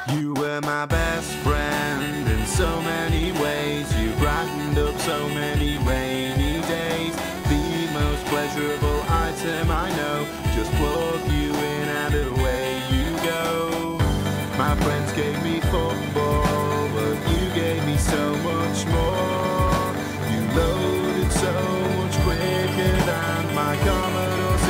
You were my best friend in so many ways. You brightened up so many rainy days. The most pleasurable item I know. Just plug you in and away you go. My friends gave me football, but you gave me so much more. You loaded so much quicker than my Commodore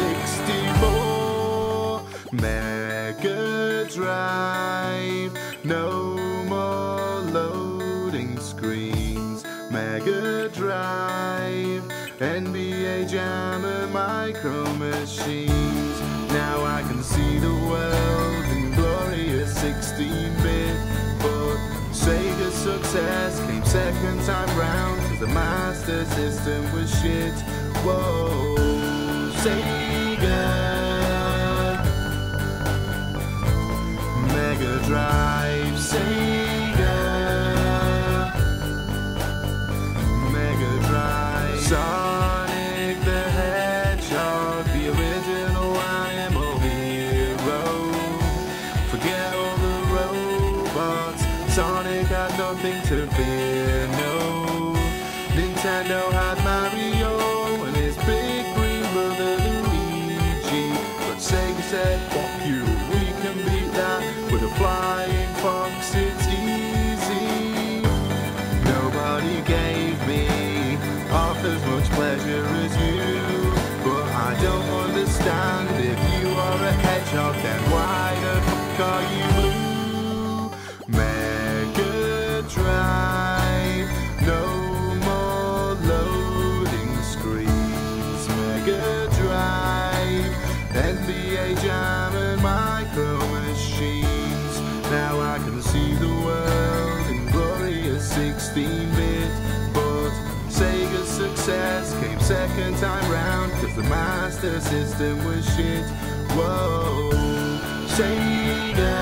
64. Mega Drive, no more loading screens. Mega Drive, NBA Jam and Micro Machines. Now I can see the world in glorious 16-bit, but Sega's success came second time round, 'cause the Master System was shit. Whoa, Sega. Mega Drive, Sega. Mega Drive. Sonic the Hedgehog, the original animal hero. Forget all the robots, Sonic had nothing to fear, no. Nintendo had Mario and his big green brother Luigi, but Sega said, fuck you, we can beat that with a flying fox, it's easy. Nobody gave me half as much pleasure as you, but I don't understand. If you are a hedgehog, then why the fuck are you blue? Mega Drive, no more loading screens. Mega Drive, NBA Jam and Micro Machines. Now I can see the world in glorious 16-bit, but Sega's success came second time round, 'cause the Master System was shit. Whoa, Sega.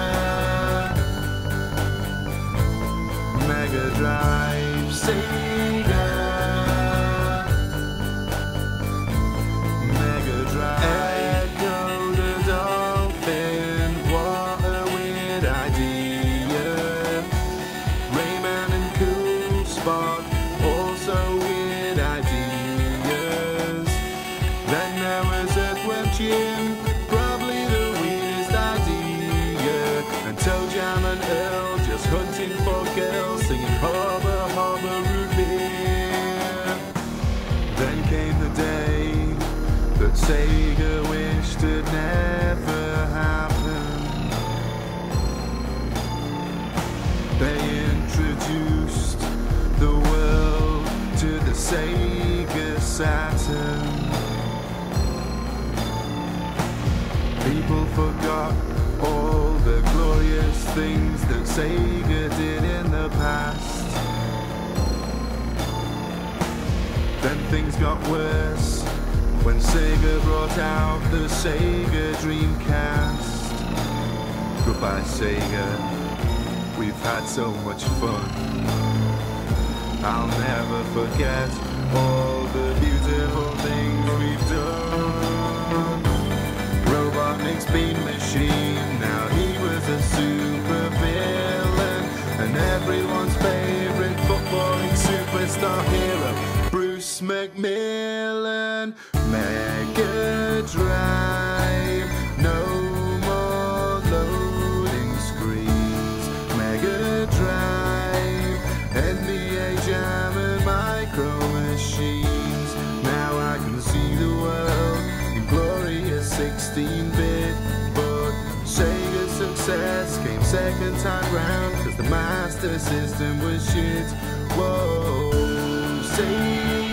Mega Drive, Sega. Mega Drive. Echo the Dolphin, what a weird idea. Rayman and Cool Spot, also weird ideas. Then there was Earthworm Jim, probably the weirdest idea. And Toe Jam and Earl just hunting for girls, singing Harbor, Harbor Root Beer. Then came the day that Sega wished had never happened. They introduced the world to the Sega Saturn. People forgot all the glorious things that Sega did in the past. Then things got worse when Sega brought out the Sega Dreamcast. Goodbye Sega, we've had so much fun. I'll never forget all the beautiful things we've done. Robotnik's Bean Machine, now he was a super villain, and everyone's favorite footballing superstar hero, Bruce McMillan. Mega Drive, no more loading screens. Mega Drive, NBA Jam and Micro Machines. Now I can see the world in glorious 16-bit, but Sega's success came second time round, 'cause the Master System was shit. Whoa, Sega.